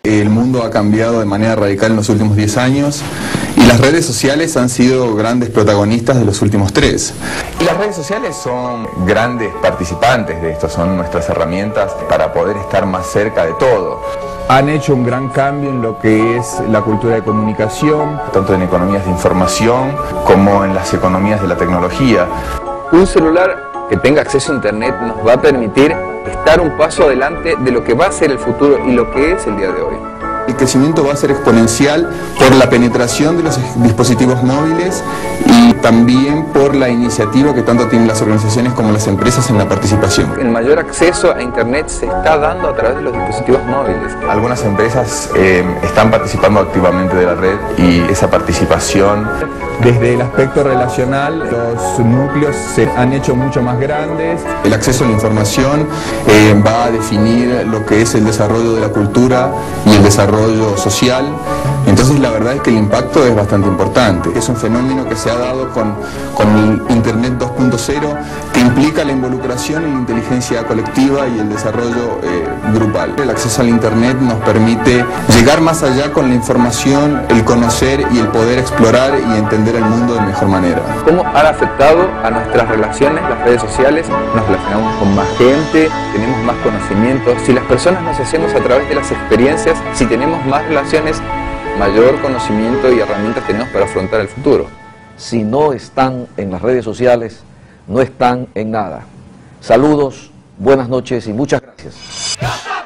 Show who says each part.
Speaker 1: El mundo ha cambiado de manera radical en los últimos 10 años y las redes sociales han sido grandes protagonistas de los últimos 3. Y las redes sociales son grandes participantes de esto, son nuestras herramientas para poder estar más cerca de todo.
Speaker 2: Han hecho un gran cambio en lo que es la cultura de comunicación,
Speaker 1: tanto en economías de información como en las economías de la tecnología.
Speaker 3: Un celular que tenga acceso a Internet nos va a permitir estar un paso adelante de lo que va a ser el futuro y lo que es el día de hoy.
Speaker 1: El crecimiento va a ser exponencial por la penetración de los dispositivos móviles y también por la iniciativa que tanto tienen las organizaciones como las empresas en la participación.
Speaker 3: El mayor acceso a Internet se está dando a través de los dispositivos móviles.
Speaker 1: Algunas empresas están participando activamente de la red y esa participación...
Speaker 2: Desde el aspecto relacional, los núcleos se han hecho mucho más grandes.
Speaker 1: El acceso a la información va a definir lo que es el desarrollo de la cultura y el desarrollo social. Entonces la verdad es que el impacto es bastante importante. Es un fenómeno que se ha dado con el Internet 2.0 que implica la involucración en la inteligencia colectiva y el desarrollo grupal. El acceso al Internet nos permite llegar más allá con la información, el conocer y el poder explorar y entender el mundo de mejor manera.
Speaker 3: ¿Cómo han afectado a nuestras relaciones las redes sociales? Nos relacionamos con más gente, tenemos más conocimientos. Si las personas nos hacemos a través de las experiencias, si tenemos más relaciones, mayor conocimiento y herramientas tenemos para afrontar el futuro.
Speaker 4: Si no están en las redes sociales, no están en nada. Saludos, buenas noches y muchas gracias.